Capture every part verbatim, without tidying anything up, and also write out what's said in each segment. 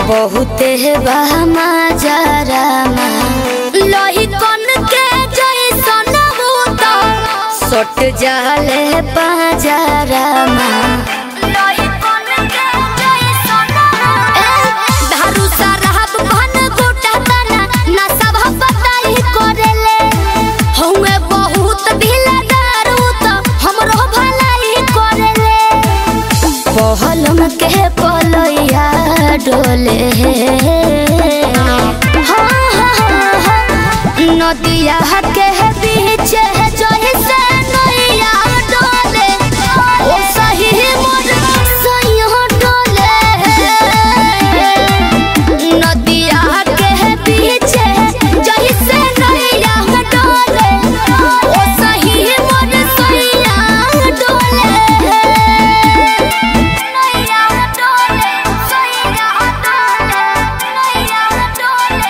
बहुते बहमा जरामा लोही कन के जैसन भूत सट जाले पाजरामा लोही कन के जैसन धारू शराब भन गोटा तना ना सब बताई करेले हउए बहुत ढीला दारू तो हमरो भलाई करेले पहलम के पलैया डोले हाँ हाँ हाँ नदिया के बीच जैसे नैया डोले ओ सही मोर सैया डोले नदिया के बीच जैसे नैया डोले ओ सही मोर सैया डोले नैया डोले सैया डोले नैया डोले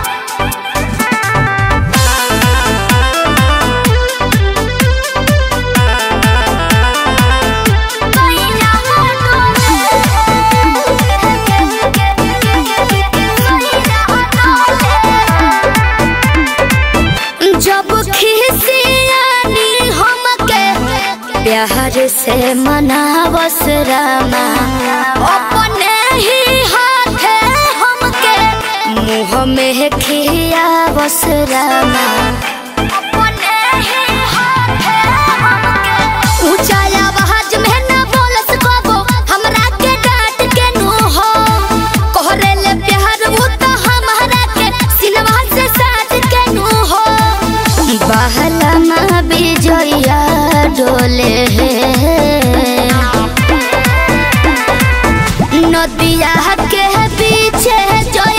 जब खिसियानी हमके प्यार से मनावस रामा अपने ही हाथे हमके मुँह में खियावस रामा अपने ही हाथे हमके ऊंचा आवाज में ना बोलस कबो हमरा के डांट के नु हो कोहरे ले प्यार वो तो हमारा के सिनवा से साथ के नु हो बहलमा बिजया डोले नदिया के पीछे जो